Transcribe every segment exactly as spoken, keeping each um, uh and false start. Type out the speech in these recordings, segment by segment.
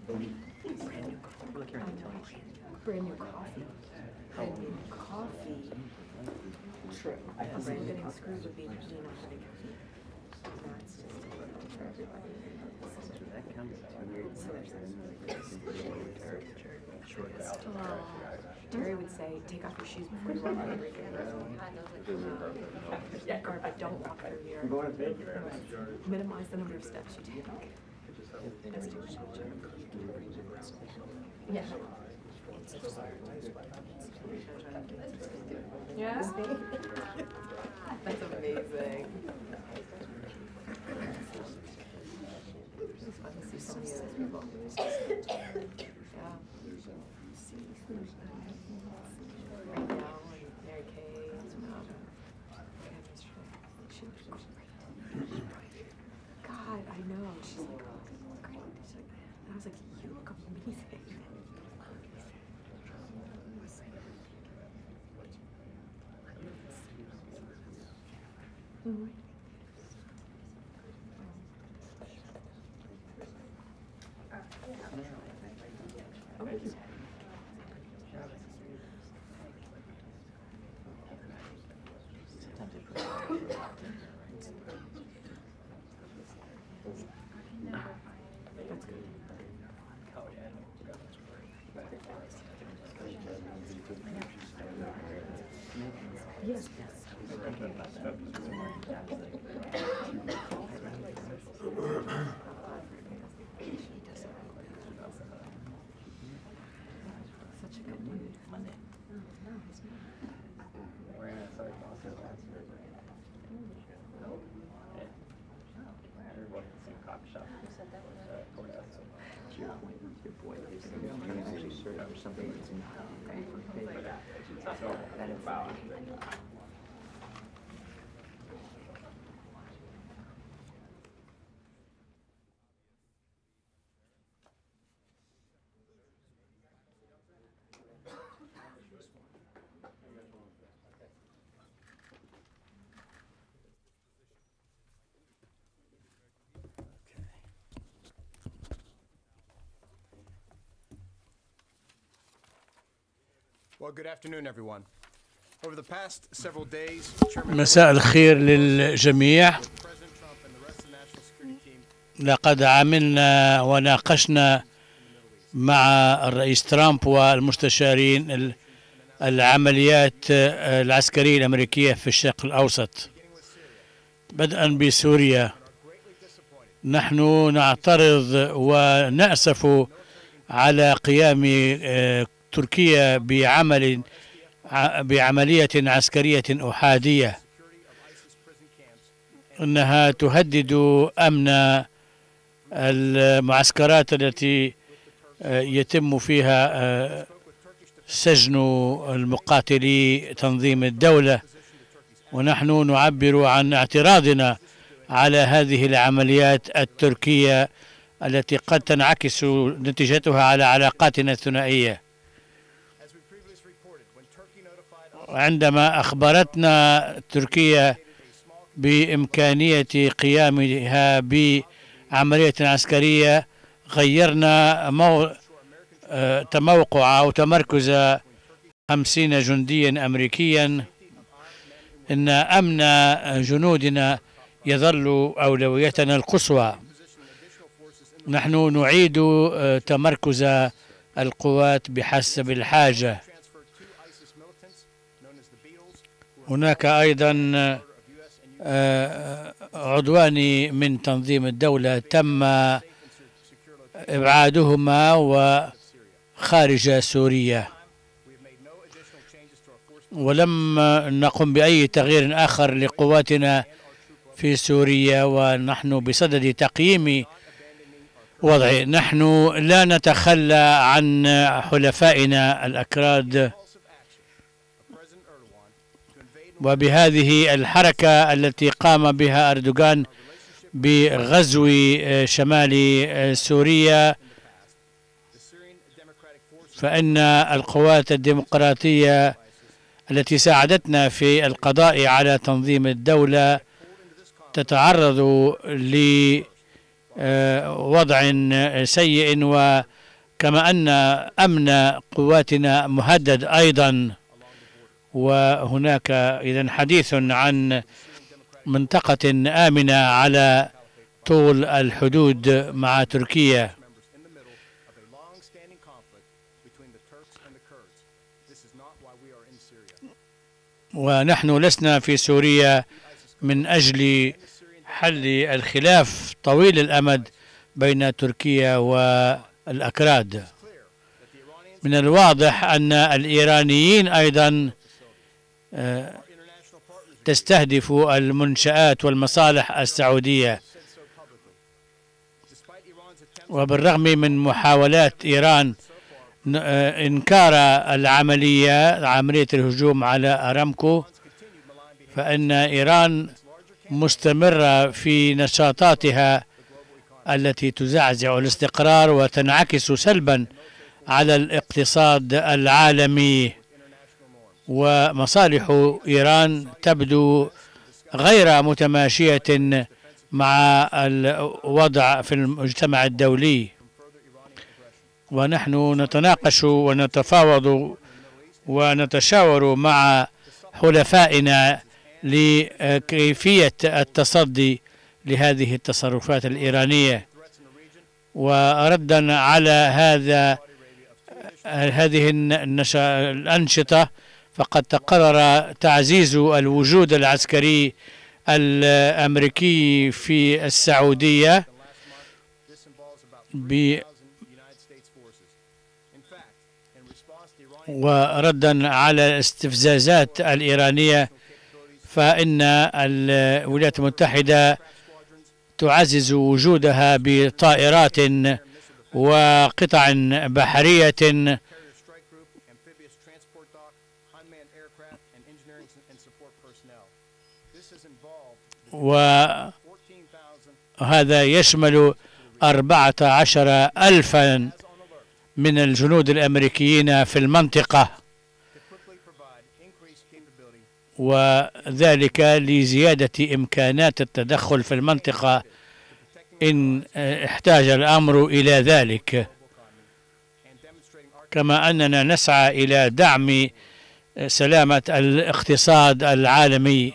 Brand new coffee. Brand new coffee. Brand new coffee. True. Also, getting screwed would be me not having caffeine. That's just for everybody. That counts as two years. So there's oh, Terry would say, take off your shoes before you walk through your guard, but don't walk through your minimize the number of steps you take. Yeah. Yeah? That's amazing. It's fun to see so many of those people. Yeah. Right now, like Mary Kay, um, she, God, I know. She's like, oh, great. She's like, and I was like, you look amazing. Mm-hmm. Yes. Such a good mood. Monday. We're gonna start classes last year. Yeah. Everybody in the same coffee shop. Uh, courthouse. Your boy is actually search for something that's not okay for big. So, wow. Well, good afternoon, everyone. Over the past several days, Chairman مساء الخير للجميع. President Trump and the rest of the National Security Team لقد عملنا وناقشنا مع الرئيس ترامب والمستشارين ال- العمليات العسكرية الأمريكية في الشرق الأوسط، بدءا بسوريا. نحن نعترض ونأسف على قيام آه، تركيا بعمل ع- بعملية عسكرية أحادية، إنها تهدد أمن المعسكرات التي آه، يتم فيها آه، سجن المقاتلي تنظيم الدولة، ونحن نعبر عن اعتراضنا على هذه العمليات التركية التي قد تنعكس نتيجتها على علاقاتنا الثنائية. عندما أخبرتنا تركيا بإمكانية قيامها بعملية عسكرية، غيرنا مو... آه، تموقع أو تمركز خمسين جنديا أمريكيا. إن أمن جنودنا يظل أولويتنا القصوى. نحن نعيد آه، تمركز القوات بحسب الحاجة. هناك أيضا آه، عضوان من تنظيم الدولة تم إبعادهما وخارج سوريا، ولم نقم بأي تغيير آخر لقواتنا في سوريا، ونحن بصدد تقييم وضعه. نحن لا نتخلى عن حلفائنا الأكراد، وبهذه الحركة التي قام بها أردوغان بغزو شمال سوريا، فإن القوات الديمقراطية التي ساعدتنا في القضاء على تنظيم الدولة تتعرض وضع سيء، وكما أن أمن قواتنا مهدد أيضا. وهناك إذن حديث عن منطقة آمنة على طول الحدود مع تركيا. ونحن لسنا في سوريا من أجل حل الخلاف طويل الأمد بين تركيا والأكراد. من الواضح أن الإيرانيين أيضا تستهدف المنشآت والمصالح السعودية، وبالرغم من محاولات إيران إنكار العملية عملية الهجوم على أرامكو، فإن إيران مستمرة في نشاطاتها التي تزعزع الاستقرار وتنعكس سلبا على الاقتصاد العالمي. ومصالح إيران تبدو غير متماشية مع الوضع في المجتمع الدولي، ونحن نتناقش ونتفاوض ونتشاور مع حلفائنا لكيفية التصدي لهذه التصرفات الإيرانية. وردا على هذا هذه الأنشطة، فقد تقرر تعزيز الوجود العسكري الأمريكي في السعودية ب وردا على الاستفزازات الإيرانية، فإن الولايات المتحدة تعزز وجودها بطائرات وقطع بحرية وهذا يشمل أربعة عشر ألفا من الجنود الأمريكيين في المنطقة، وذلك لزيادة إمكانات التدخل في المنطقة إن احتاج الأمر إلى ذلك. كما أننا نسعى إلى دعم سلامة الاقتصاد العالمي،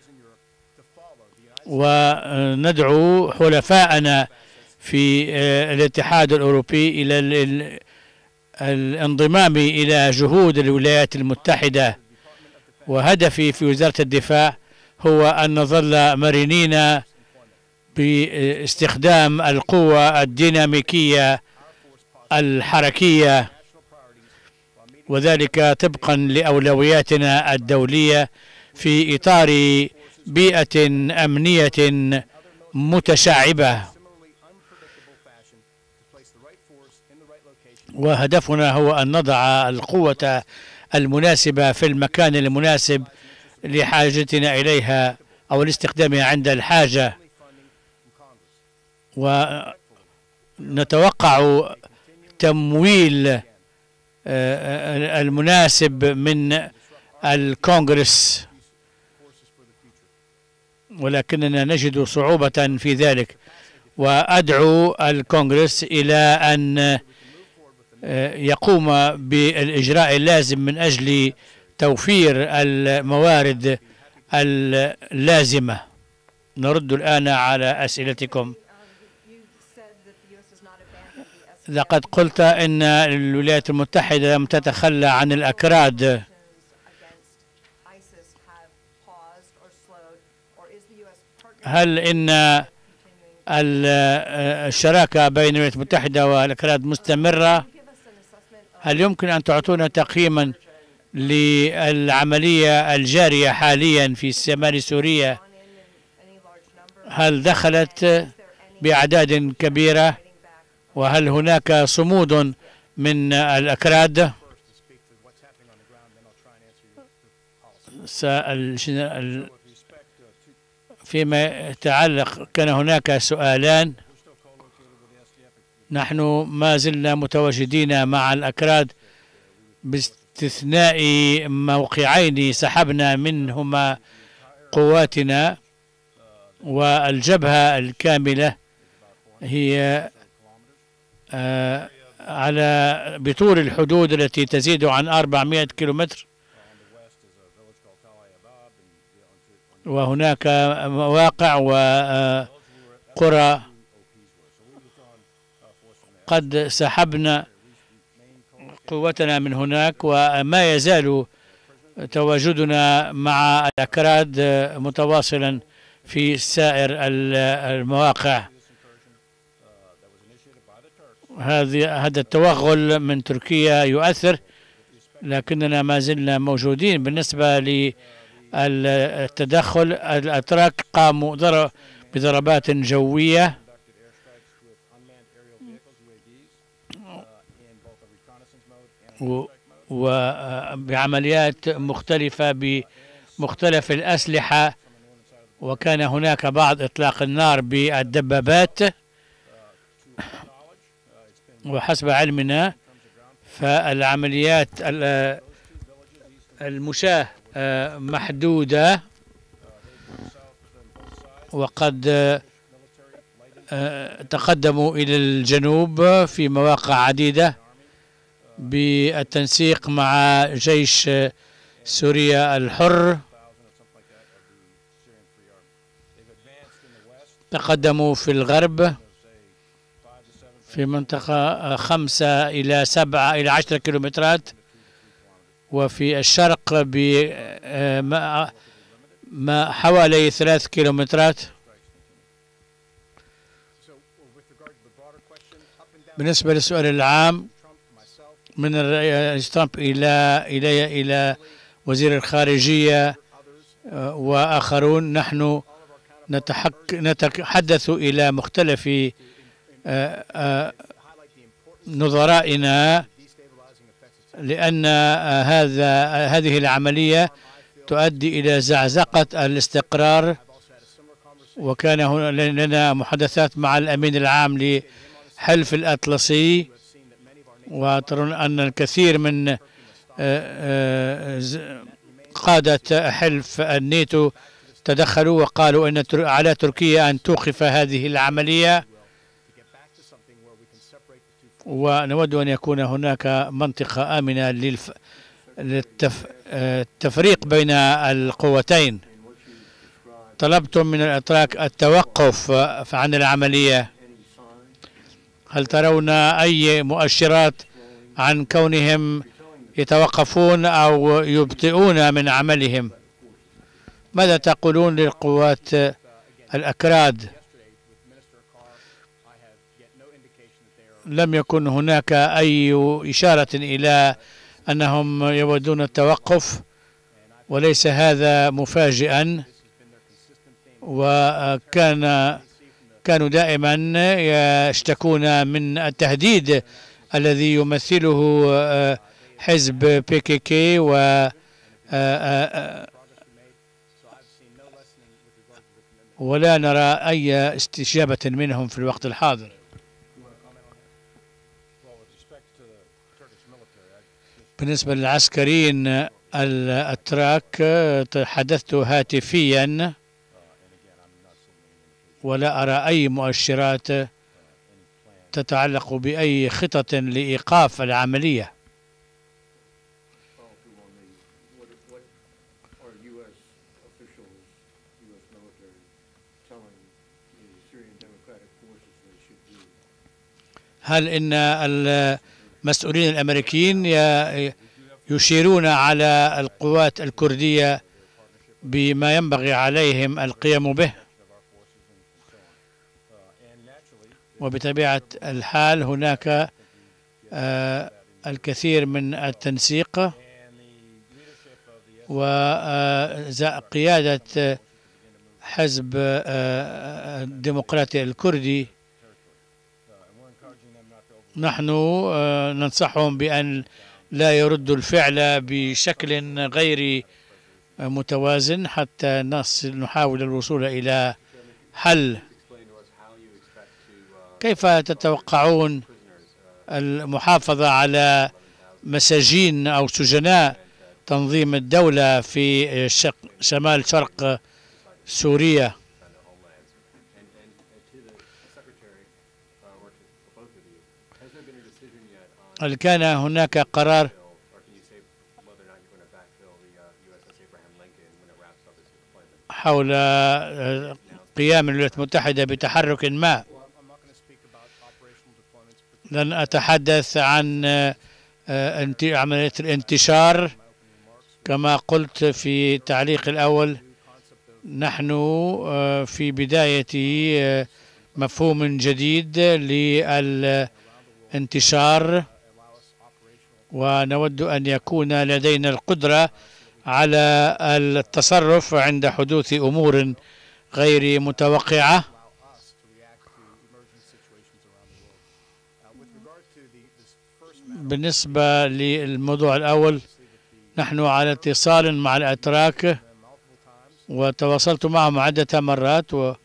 وندعو حلفاءنا في الاتحاد الأوروبي إلى الانضمام إلى جهود الولايات المتحدة. وهدفي في وزارة الدفاع هو أن نظل مرنين باستخدام القوة الديناميكية الحركية، وذلك طبقا لأولوياتنا الدولية في إطار بيئة أمنية متشعبة. وهدفنا هو أن نضع القوة المناسبة في المكان المناسب لحاجتنا إليها أو لاستخدامها عند الحاجة. ونتوقع تمويل المناسب من الكونغرس، ولكننا نجد صعوبة في ذلك. وأدعو الكونغرس إلى أن يقوم بالإجراء اللازم من أجل توفير الموارد اللازمة. نرد الآن على أسئلتكم. لقد قلت أن الولايات المتحدة لم تتخلى عن الأكراد. هل إن الشراكة بين الولايات المتحدة والأكراد مستمرة؟ هل يمكن أن تعطونا تقييما للعملية الجارية حاليا في شمال سوريا؟ هل دخلت بأعداد كبيرة؟ وهل هناك صمود من الأكراد؟ فيما يتعلق كان هناك سؤالان. نحن ما زلنا متواجدين مع الأكراد باستثناء موقعين سحبنا منهما قواتنا، والجبهة الكاملة هي آه على بطول الحدود التي تزيد عن أربعمائة كيلومتر، وهناك مواقع وقرى قد سحبنا قوتنا من هناك، وما يزال تواجدنا مع الأكراد متواصلا في سائر المواقع. هذه هذا التوغل من تركيا يؤثر، لكننا ما زلنا موجودين. بالنسبة للتدخل، الأتراك قاموا بضربات جوية وبعمليات مختلفة بمختلف الأسلحة، وكان هناك بعض إطلاق النار بالدبابات. وحسب علمنا فالعمليات المشاة محدودة، وقد تقدموا إلى الجنوب في مواقع عديدة بالتنسيق مع جيش سوريا الحر. تقدموا في الغرب في منطقة خمسة إلى سبعة إلى عشرة كيلومترات، وفي الشرق بما حوالي ثلاث كيلومترات. بالنسبة للسؤال العام من الرئيس ترامب إلى إلى إلى وزير الخارجية وآخرون، نحن نتحدث إلى مختلف نظرائنا، لأن هذا هذه العملية تؤدي إلى زعزقة الاستقرار. وكان لنا محادثات مع الأمين العام لحلف الأطلسي، وترون أن الكثير من قادة حلف الناتو تدخلوا وقالوا أن على تركيا أن توقف هذه العملية، ونود أن يكون هناك منطقة آمنة للتفريق بين القوتين. طلبتم من الأتراك التوقف عن العملية، هل ترون أي مؤشرات عن كونهم يتوقفون أو يبطئون من عملهم؟ ماذا تقولون للقوات الأكراد؟ لم يكن هناك أي إشارة إلى أنهم يودون التوقف، وليس هذا مفاجئا، وكان كانوا دائما يشتكون من التهديد الذي يمثله حزب بي كي كي، و ولا نرى أي استجابة منهم في الوقت الحاضر. بالنسبة للعسكريين الأتراك تحدثت هاتفيا، ولا أرى أي مؤشرات تتعلق بأي خطط لإيقاف العملية. هل إن المسؤولين الأمريكيين يشيرون على القوات الكردية بما ينبغي عليهم القيام به؟ وبطبيعة الحال هناك الكثير من التنسيق، وقيادة حزب الديمقراطي الكردي نحن ننصحهم بأن لا يردوا الفعل بشكل غير متوازن حتى نصل نحاول الوصول إلى حل. كيف تتوقعون المحافظة على مساجين أو سجناء تنظيم الدولة في شق شمال شرق سوريا؟ هل كان هناك قرار حول قيام الولايات المتحدة بتحرك ما؟ لن أتحدث عن عملية الانتشار. كما قلت في تعليق الأول، نحن في بداية مفهوم جديد للانتشار، ونود أن يكون لدينا القدرة على التصرف عند حدوث أمور غير متوقعة. بالنسبة للموضوع الأول، نحن على اتصال مع الأتراك وتواصلت معهم عدة مرات، و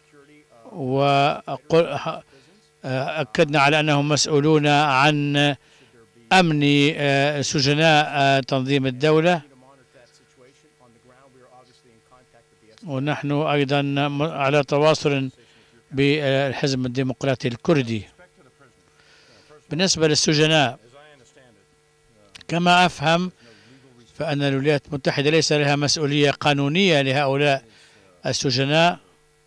وأكدنا على أنهم مسؤولون عن أمن سجناء تنظيم الدولة، ونحن أيضا على تواصل بالحزب الديمقراطي الكردي. بالنسبة للسجناء، كما أفهم فأن الولايات المتحدة ليس لها مسؤولية قانونية لهؤلاء السجناء.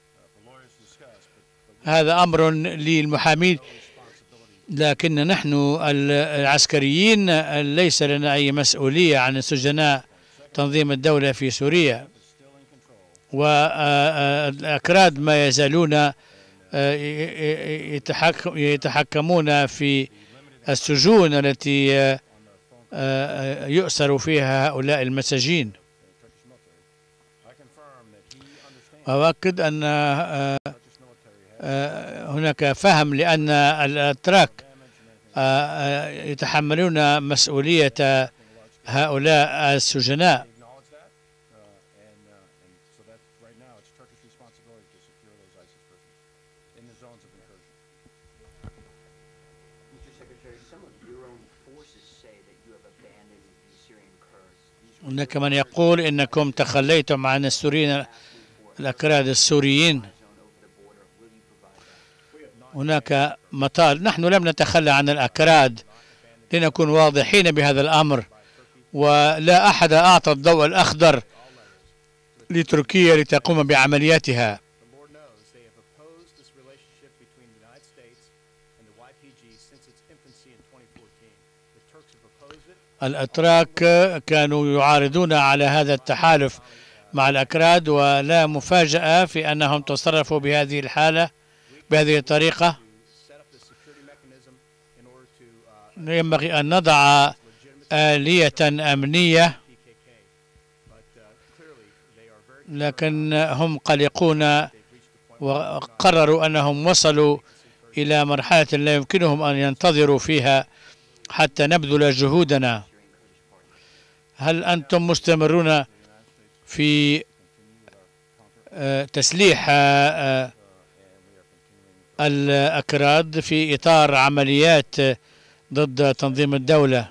هذا أمر للمحامين، لكن نحن العسكريين ليس لنا أي مسؤولية عن السجناء تنظيم الدولة في سوريا، والأكراد ما يزالون يتحكمون في السجون التي يؤسر فيها هؤلاء المساجين. وأؤكد أن هناك فهم، لأن الأتراك يتحملون مسؤولية هؤلاء السجناء. هناك من يقول إنكم تخليتم عن السوريين الأكراد السوريين. هناك مطال. نحن لم نتخلى عن الأكراد، لنكون واضحين بهذا الأمر، ولا أحد أعطى الضوء الأخضر لتركيا لتقوم بعملياتها. الأتراك كانوا يعارضون على هذا التحالف مع الأكراد، ولا مفاجأة في أنهم تصرفوا بهذه الحالة بهذه الطريقة. ينبغي أن نضع آلية أمنية، لكن هم قلقون وقرروا أنهم وصلوا إلى مرحلة لا يمكنهم أن ينتظروا فيها حتى نبذل جهودنا. هل أنتم مستمرون في تسليح الأكراد في إطار عمليات ضد تنظيم الدولة؟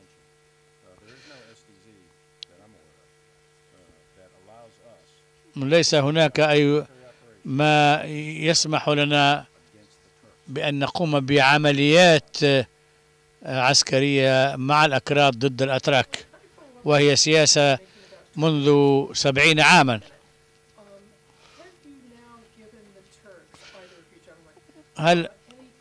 ليس هناك أي ما يسمح لنا بأن نقوم بعمليات عسكرية مع الأكراد ضد الأتراك، وهي سياسة منذ سبعين عاما. هل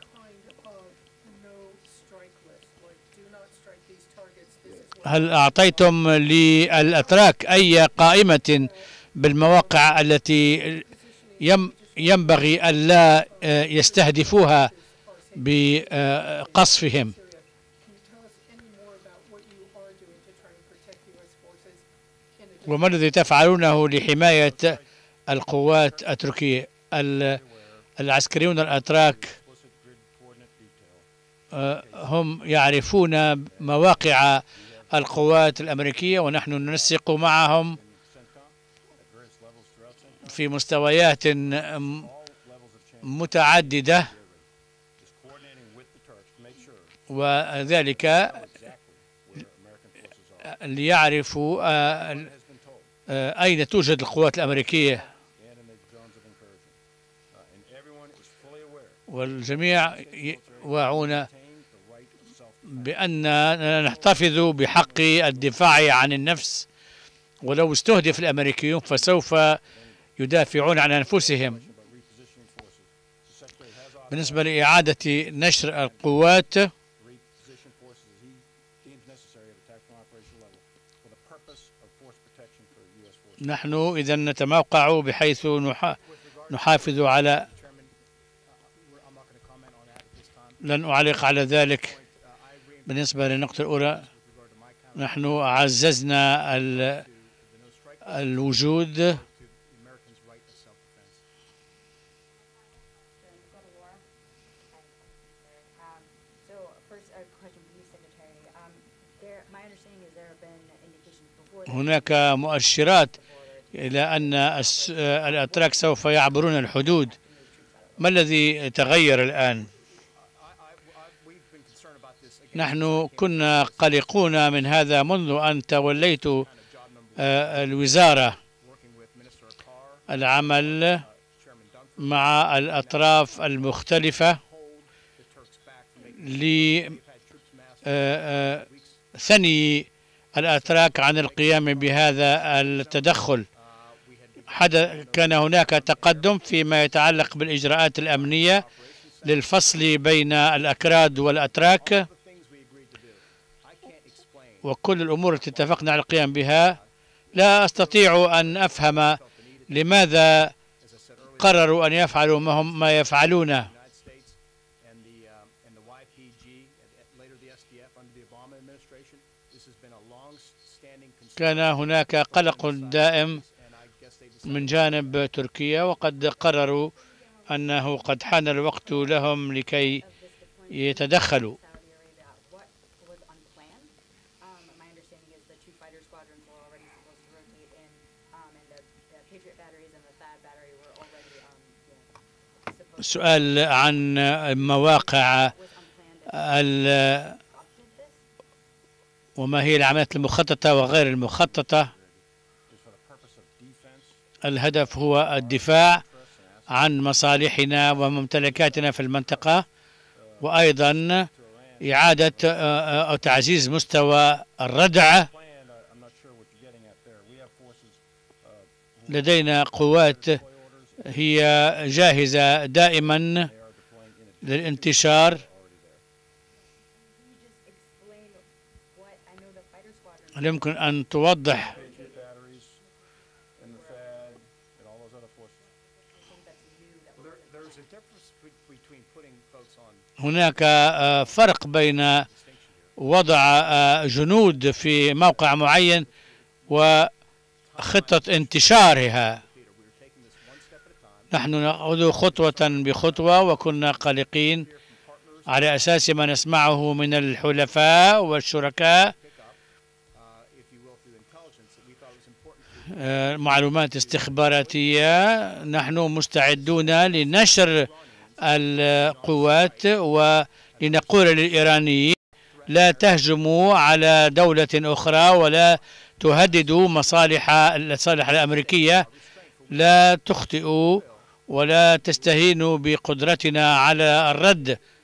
هل أعطيتم للأتراك أي قائمة بالمواقع التي ينبغي ألا يستهدفوها بقصفهم؟ وما الذي تفعلونه لحماية القوات التركية؟ العسكريون الأتراك هم يعرفون مواقع القوات الأمريكية، ونحن ننسق معهم في مستويات متعددة، وذلك ليعرفوا أين توجد القوات الأمريكية، والجميع واعون بأن نحتفظ بحق الدفاع عن النفس، ولو استهدف الأمريكيون فسوف يدافعون عن أنفسهم. بالنسبة لإعادة نشر القوات، نحن إذا نتموقع بحيث نحافظ على، لن أعلق على ذلك. بالنسبة للنقطة الأولى، نحن عززنا الوجود. هناك مؤشرات إلى أن الأتراك سوف يعبرون الحدود. ما الذي تغير الآن؟ نحن كنا قلقون من هذا منذ أن توليت الوزارة، العمل مع الأطراف المختلفة لثني الأتراك عن القيام بهذا التدخل. حدث كان هناك تقدم فيما يتعلق بالإجراءات الأمنية للفصل بين الأكراد والأتراك، وكل الأمور التي اتفقنا على القيام بها. لا أستطيع أن أفهم لماذا قرروا أن يفعلوا ما هم ما يفعلون. كان هناك قلق دائم من جانب تركيا، وقد قرروا أنه قد حان الوقت لهم لكي يتدخلوا. سؤال عن مواقع وما هي العمليات المخططة وغير المخططة. الهدف هو الدفاع عن مصالحنا وممتلكاتنا في المنطقة، وأيضا إعادة أو تعزيز مستوى الردع. لدينا قوات هي جاهزة دائما للانتشار. هل يمكن أن توضح؟ هناك فرق بين وضع جنود في موقع معين وخطة انتشارها. نحن نأخذ خطوة بخطوة، وكنا قلقين على أساس ما نسمعه من الحلفاء والشركاء، معلومات استخباراتية. نحن مستعدون لنشر القوات ولنقول للإيرانيين لا تهجموا على دولة أخرى ولا تهددوا مصالح المصالح الأمريكية، لا تخطئوا ولا تستهينوا بقدرتنا على الرد.